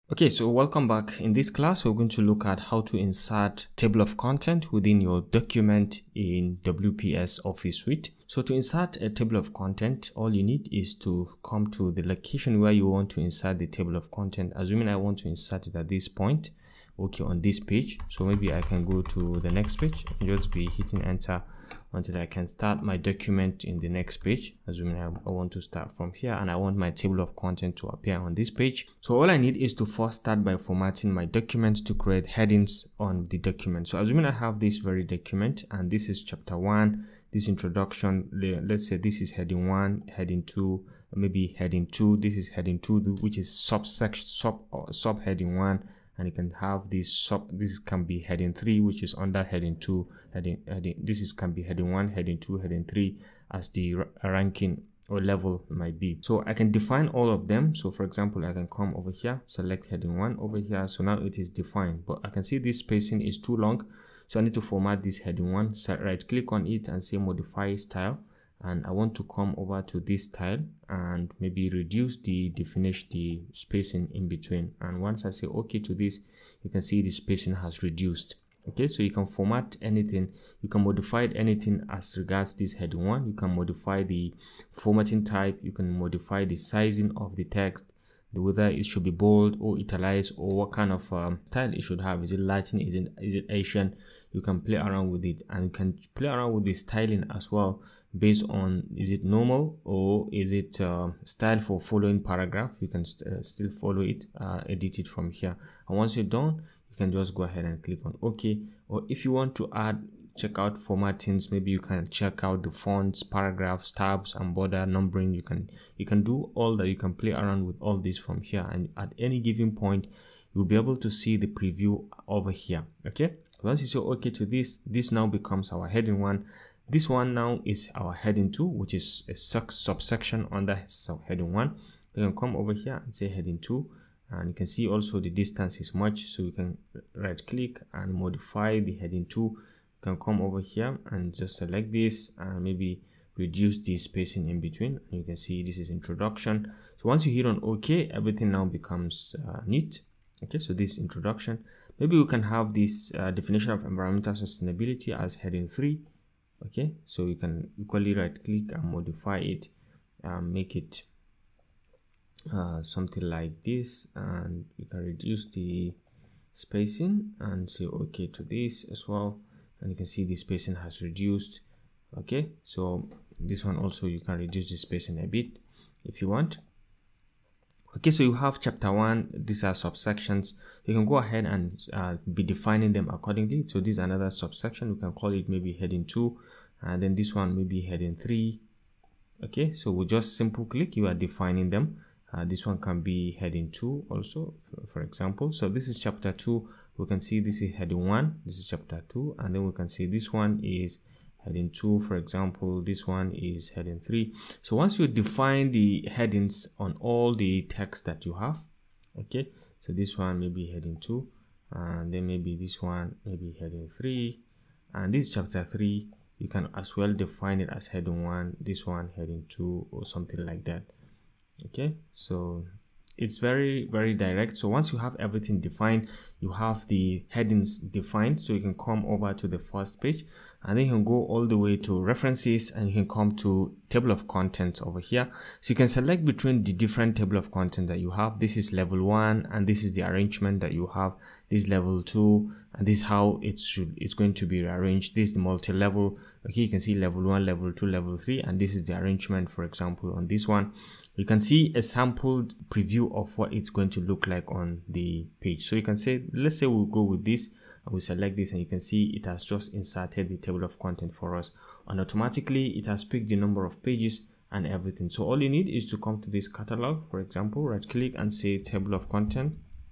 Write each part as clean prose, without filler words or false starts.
Okay, so welcome back. In this class, we're going to look at how to insert table of content within your document in WPS Office Suite. So to insert a table of content, all you need is to come to the location where you want to insert the table of content. Assuming I want to insert it at this point, okay, on this page. So maybe I can go to the next page and just be hitting enter until I can start my document in the next page. Assuming I want to start from here and I want my table of content to appear on this page. So all I need is to first start by formatting my document to create headings on the document. So assuming I have this very document and this is chapter 1, this introduction, let's say this is heading 1, heading 2, maybe heading 2, this is heading 2, which is subheading 1. And you can have this this can be heading 3, which is under heading 2, this can be heading 1, heading 2, heading 3, as the ranking or level might be. So I can define all of them. So for example, I can come over here, select heading 1 over here. So now it is defined, but I can see this spacing is too long. So I need to format this heading 1. So right click on it and say modify style. And I want to come over to this style and maybe reduce the definition, the spacing in between. And once I say okay to this, you can see the spacing has reduced. Okay, so you can format anything, you can modify anything as regards this heading 1. You can modify the formatting type, you can modify the sizing of the text, whether it should be bold or italicized, or what kind of style it should have. Is it Latin, is it Asian? You can play around with it, and you can play around with the styling as well, based on is it normal or is it style for following paragraph. You can still follow it, edit it from here, and once you're done, you can just go ahead and click on OK. Or if you want to check out formattings, maybe you can check out the fonts, paragraphs, tabs, and border numbering. You can do all that. You can play around with all this from here, and at any given point you'll be able to see the preview over here. Okay, once you say okay to this now becomes our heading 1. This one now is our heading 2, which is a subsection under heading 1. You can come over here and say heading 2, and you can see also the distance is much, so you can right click and modify the heading 2. You can come over here and just select this and maybe reduce the spacing in between. And you can see this is introduction. So once you hit on OK, everything now becomes neat. Okay, so this introduction. Maybe we can have this definition of environmental sustainability as heading 3. Okay, so you can equally right click and modify it, make it something like this, and you can reduce the spacing and say okay to this as well, and you can see the spacing has reduced. Okay, so this one also you can reduce the spacing a bit if you want. Okay, so you have chapter 1, these are subsections. You can go ahead and be defining them accordingly. So this is another subsection, you can call it maybe heading 2, and then this one maybe heading 3. Okay, so we just simple click, you are defining them. This one can be heading 2 also, for example. So this is chapter 2, we can see this is heading 1, this is chapter 2, and then we can see this one is heading 2, for example, this one is heading 3. So once you define the headings on all the text that you have, okay, so this one may be heading 2, and then maybe this one maybe heading 3, and this chapter 3, you can as well define it as heading 1, this one heading 2, or something like that. Okay, so it's very direct. So once you have everything defined, you have the headings defined, so you can come over to the first page, and then you can go all the way to references, and you can come to table of contents over here. So you can select between the different table of content that you have. This is level 1, and this is the arrangement that you have. This is level 2, and this is how it's going to be rearranged. This is the multi-level. Okay, you can see level 1, level 2, level 3, and this is the arrangement. For example, on this one, you can see a sampled preview of what it's going to look like on the page. So you can say, let's say we'll go with this, and we select this, and you can see it has just inserted the table of content for us, and automatically it has picked the number of pages and everything. So all you need is to come to this catalog, for example, right click and say table of content,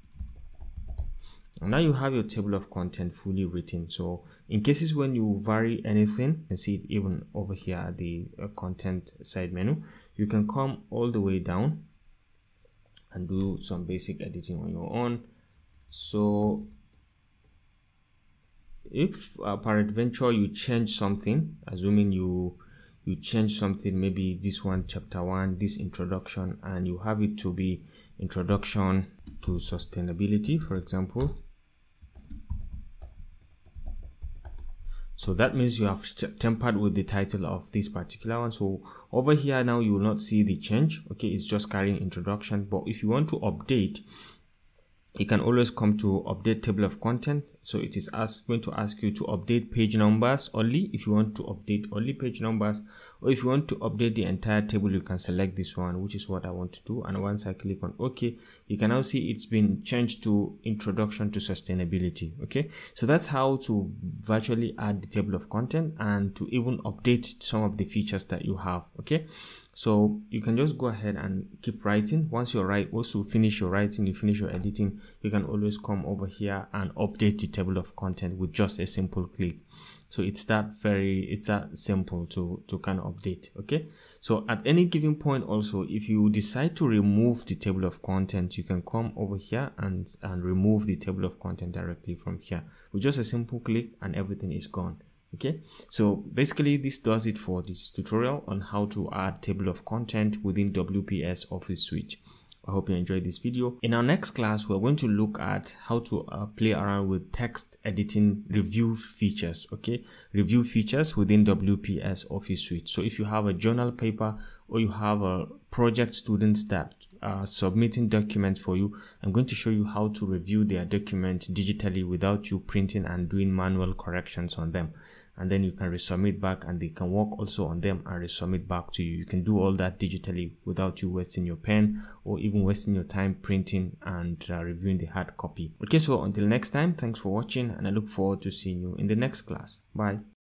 and now you have your table of content fully written. So in cases when you vary anything, you can see it even over here at the content side menu. You can come all the way down and do some basic editing on your own. So if peradventure you change something, assuming you change something, maybe this one chapter 1, this introduction, and you have it to be introduction to sustainability, for example. So that means you have tempered with the title of this particular one. So over here now you will not see the change. Okay, it's just carrying introduction. But if you want to update, you can always come to update table of content. So it is going to ask you to update page numbers only if you want to update only page numbers, or if you want to update the entire table, you can select this one, which is what I want to do. And once I click on OK, you can now see it's been changed to introduction to sustainability. Okay, so that's how to virtually add the table of content and to even update some of the features that you have. Okay, so you can just go ahead and keep writing. Once you finish your writing, you finish your editing, you can always come over here and update the table of content with just a simple click. So it's that simple to kind of update. Okay, so at any given point also, if you decide to remove the table of content, you can come over here and remove the table of content directly from here with just a simple click, and everything is gone. Okay, so basically this does it for this tutorial on how to add table of content within WPS Office Suite. I hope you enjoyed this video. In our next class, we're going to look at how to play around with text editing review features. Okay, review features within WPS Office Suite. So if you have a journal paper or you have a project students that are submitting documents for you, I'm going to show you how to review their document digitally without you printing and doing manual corrections on them. And then you can resubmit back, and they can work also on them and resubmit back to you. You can do all that digitally without you wasting your pen or even wasting your time printing and reviewing the hard copy. Okay, so until next time, thanks for watching, and I look forward to seeing you in the next class. Bye.